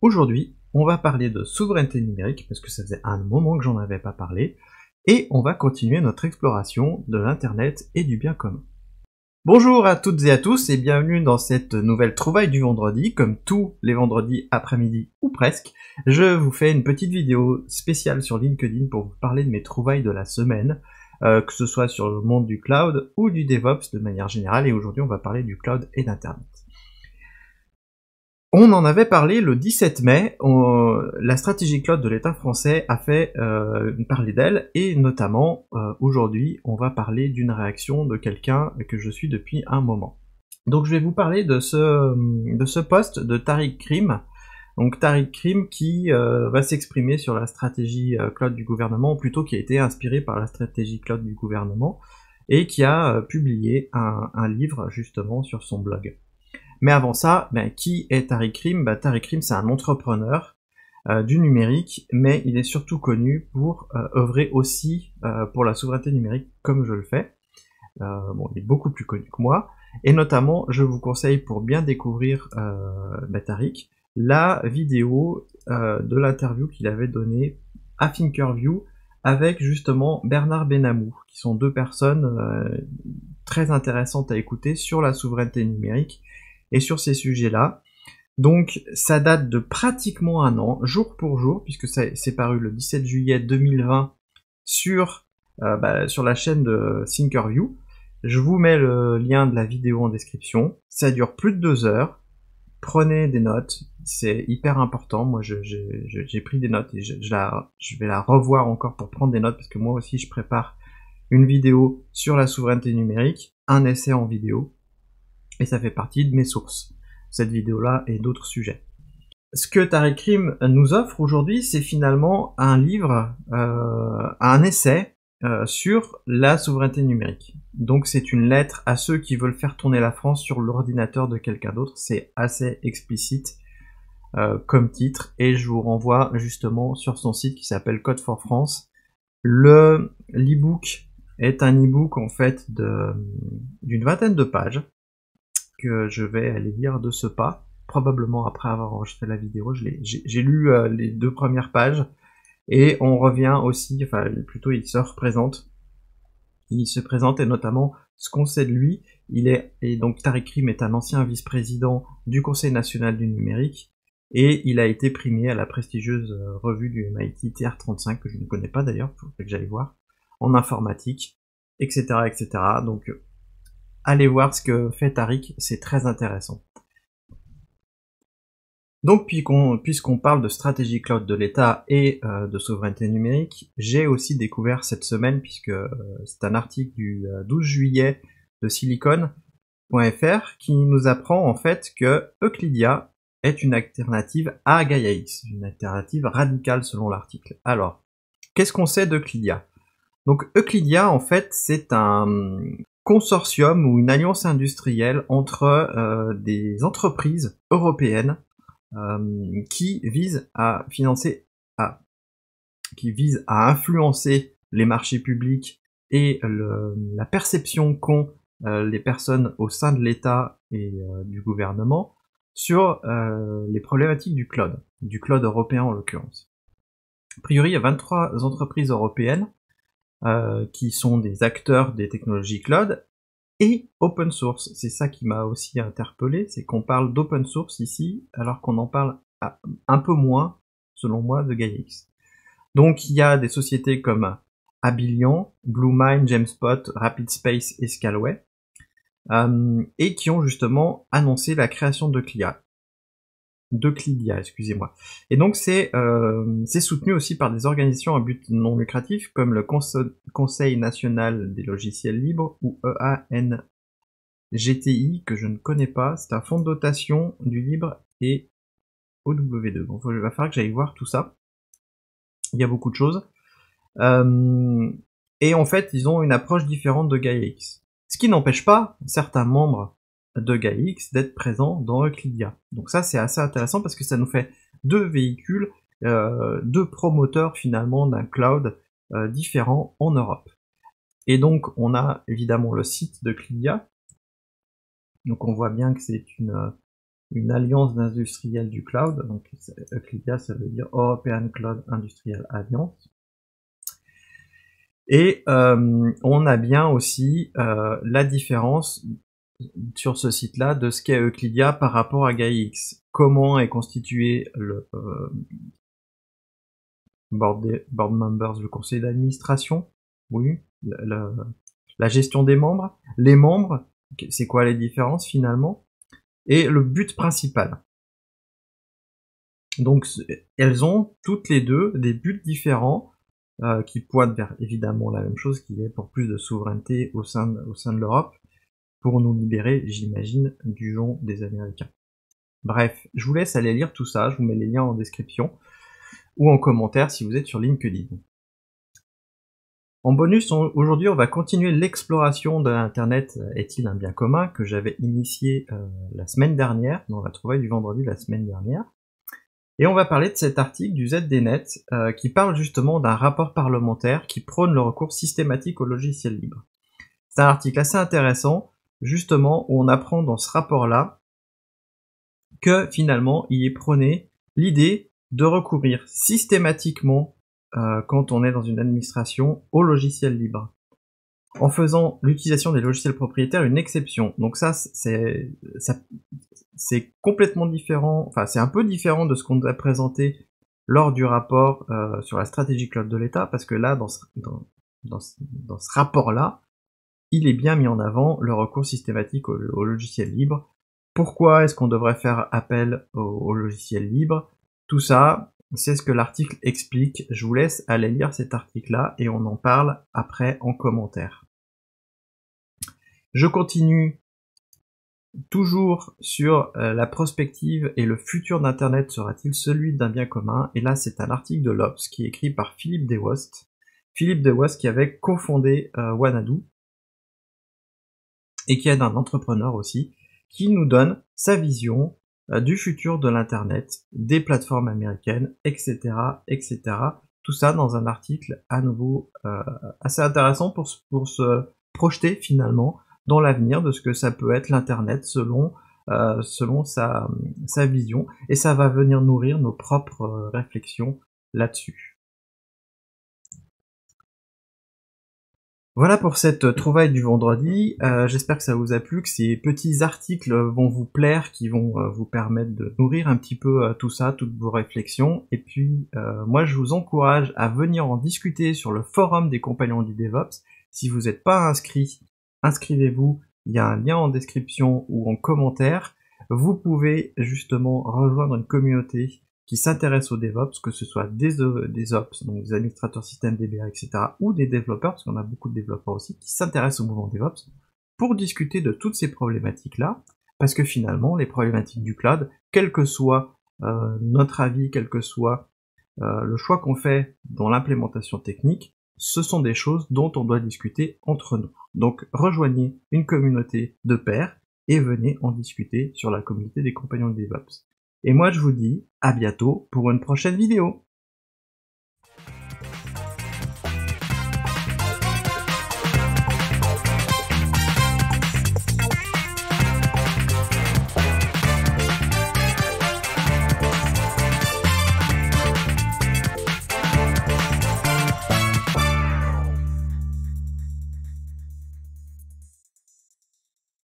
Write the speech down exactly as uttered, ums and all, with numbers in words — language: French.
Aujourd'hui, on va parler de souveraineté numérique, parce que ça faisait un moment que j'en avais pas parlé, et on va continuer notre exploration de l'internet et du bien commun. Bonjour à toutes et à tous et bienvenue dans cette nouvelle trouvaille du vendredi. Comme tous les vendredis après-midi ou presque, je vous fais une petite vidéo spéciale sur LinkedIn pour vous parler de mes trouvailles de la semaine, euh, que ce soit sur le monde du cloud ou du DevOps de manière générale, et aujourd'hui on va parler du cloud et d'internet. On en avait parlé le dix-sept mai, on, la stratégie cloud de l'État français a fait euh, parler d'elle, et notamment euh, aujourd'hui on va parler d'une réaction de quelqu'un que je suis depuis un moment. Donc je vais vous parler de ce, de ce post de Tariq Krim, donc Tariq Krim qui euh, va s'exprimer sur la stratégie euh, cloud du gouvernement, ou plutôt qui a été inspiré par la stratégie cloud du gouvernement, et qui a euh, publié un, un livre justement sur son blog. Mais avant ça, ben, qui est Tariq Krim? ben, Tariq Krim, c'est un entrepreneur euh, du numérique, mais il est surtout connu pour euh, œuvrer aussi euh, pour la souveraineté numérique, comme je le fais. Euh, bon, il est beaucoup plus connu que moi, et notamment, je vous conseille, pour bien découvrir euh, ben, Tariq, la vidéo euh, de l'interview qu'il avait donnée à Thinkerview avec justement Bernard Benamou, qui sont deux personnes euh, très intéressantes à écouter sur la souveraineté numérique, et sur ces sujets-là. Donc ça date de pratiquement un an, jour pour jour, puisque c'est paru le dix-sept juillet deux mille vingt sur, euh, bah, sur la chaîne de Thinkerview. Je vous mets le lien de la vidéo en description. Ça dure plus de deux heures. Prenez des notes, c'est hyper important. Moi j'ai pris des notes et je, je, la, je vais la revoir encore pour prendre des notes, parce que moi aussi je prépare une vidéo sur la souveraineté numérique, un essai en vidéo. Et ça fait partie de mes sources, cette vidéo-là et d'autres sujets. Ce que Tariq Krim nous offre aujourd'hui, c'est finalement un livre, euh, un essai euh, sur la souveraineté numérique. Donc c'est une lettre à ceux qui veulent faire tourner la France sur l'ordinateur de quelqu'un d'autre. C'est assez explicite euh, comme titre, et je vous renvoie justement sur son site qui s'appelle Code for France. Le l'e-book est un e-book en fait d'une vingtaine de pages, que je vais aller lire de ce pas, probablement après avoir enregistré la vidéo. J'ai lu euh, les deux premières pages, et on revient aussi, enfin plutôt il se représente, il se présente, et notamment ce qu'on sait de lui. Il est, et donc Tariq Krim est un ancien vice-président du Conseil national du numérique, et il a été primé à la prestigieuse revue du M I T T R trente-cinq, que je ne connais pas d'ailleurs, il faut que j'aille voir, en informatique, et cetera, et cetera. Donc allez voir ce que fait Tariq, c'est très intéressant. Donc puisqu'on parle de stratégie cloud de l'État et euh, de souveraineté numérique, j'ai aussi découvert cette semaine, puisque euh, c'est un article du euh, douze juillet de silicon point F R qui nous apprend en fait que Euclidia est une alternative à Gaia-X, une alternative radicale selon l'article. Alors, qu'est-ce qu'on sait d'Euclidia? Donc Euclidia, en fait, c'est un consortium ou une alliance industrielle entre euh, des entreprises européennes euh, qui visent à financer, à, qui visent à influencer les marchés publics et le, la perception qu'ont euh, les personnes au sein de l'État et euh, du gouvernement sur euh, les problématiques du cloud, du cloud européen en l'occurrence. A priori, il y a vingt-trois entreprises européennes Euh, qui sont des acteurs des technologies cloud et open source. C'est ça qui m'a aussi interpellé, c'est qu'on parle d'open source ici, alors qu'on en parle à, un peu moins, selon moi, de Gaia-X. Donc il y a des sociétés comme Abilian, Bluemind, Gemspot, RapidSpace et Scalway, euh, et qui ont justement annoncé la création de Clia. de Clidia, excusez-moi. Et donc c'est euh, soutenu aussi par des organisations à but non lucratif comme le Conseil national des logiciels libres, ou E A N G T I, que je ne connais pas. C'est un fonds de dotation du libre et O W deux. Bon, il va falloir que j'aille voir tout ça. Il y a beaucoup de choses. Euh, et en fait, ils ont une approche différente de Gaia-X. Ce qui n'empêche pas certains membres de Gaia-X d'être présent dans Euclidia. Donc ça, c'est assez intéressant parce que ça nous fait deux véhicules, euh, deux promoteurs finalement d'un cloud euh, différent en Europe. Et donc, on a évidemment le site de Euclidia. Donc on voit bien que c'est une, une alliance d'industriels du cloud, donc Euclidia ça veut dire European Cloud Industrial Alliance. Et euh, on a bien aussi euh, la différence sur ce site-là de ce qu'est Euclidia par rapport à GaiaX. Comment est constitué le euh, board, des, board members, le conseil d'administration, oui, la, la, la gestion des membres, les membres, c'est quoi les différences finalement, et le but principal. Donc elles ont toutes les deux des buts différents euh, qui pointent vers évidemment la même chose, qui est pour plus de souveraineté au sein de, au sein de l'Europe, pour nous libérer, j'imagine, du jonc des Américains. Bref, je vous laisse aller lire tout ça, je vous mets les liens en description, ou en commentaire si vous êtes sur LinkedIn. En bonus, aujourd'hui, on va continuer l'exploration de l'Internet est-il un bien commun que j'avais initié euh, la semaine dernière, dans la trouvaille du vendredi la semaine dernière. Et on va parler de cet article du Z D Net euh, qui parle justement d'un rapport parlementaire qui prône le recours systématique au logiciel libre. C'est un article assez intéressant, justement, où on apprend dans ce rapport-là que finalement, il est prôné l'idée de recourir systématiquement, euh, quand on est dans une administration, au logiciel libre, en faisant l'utilisation des logiciels propriétaires une exception. Donc ça, c'est ça, c'est complètement différent, enfin c'est un peu différent de ce qu'on nous a présenté lors du rapport euh, sur la stratégie cloud de l'État, parce que là, dans ce, dans, dans ce, dans ce rapport-là, il est bien mis en avant le recours systématique au, au logiciel libre. Pourquoi est-ce qu'on devrait faire appel au, au logiciel libre? Tout ça, c'est ce que l'article explique. Je vous laisse aller lire cet article-là et on en parle après en commentaire. Je continue toujours sur euh, la prospective et le futur d'Internet sera-t-il celui d'un bien commun? Et là, c'est un article de l'Obs qui est écrit par Philippe Dewost. Philippe Dewost qui avait cofondé euh, Wanadoo et qui est un entrepreneur aussi, qui nous donne sa vision euh, du futur de l'Internet, des plateformes américaines, et cetera, et cetera. Tout ça dans un article à nouveau euh, assez intéressant pour, pour se projeter finalement dans l'avenir de ce que ça peut être l'Internet selon, euh, selon sa, sa vision, et ça va venir nourrir nos propres euh, réflexions là-dessus. Voilà pour cette trouvaille du vendredi, euh, j'espère que ça vous a plu, que ces petits articles vont vous plaire, qui vont euh, vous permettre de nourrir un petit peu euh, tout ça, toutes vos réflexions, et puis euh, moi je vous encourage à venir en discuter sur le forum des compagnons du DevOps. Si vous n'êtes pas inscrit, inscrivez-vous, il y a un lien en description ou en commentaire. Vous pouvez justement rejoindre une communauté qui s'intéresse au DevOps, que ce soit des, des Ops, donc des administrateurs système D B A, et cetera, ou des développeurs, parce qu'on a beaucoup de développeurs aussi, qui s'intéressent au mouvement DevOps, pour discuter de toutes ces problématiques-là, parce que finalement, les problématiques du cloud, quel que soit euh, notre avis, quel que soit euh, le choix qu'on fait dans l'implémentation technique, ce sont des choses dont on doit discuter entre nous. Donc rejoignez une communauté de pairs et venez en discuter sur la communauté des compagnons de DevOps. Et moi je vous dis à bientôt pour une prochaine vidéo.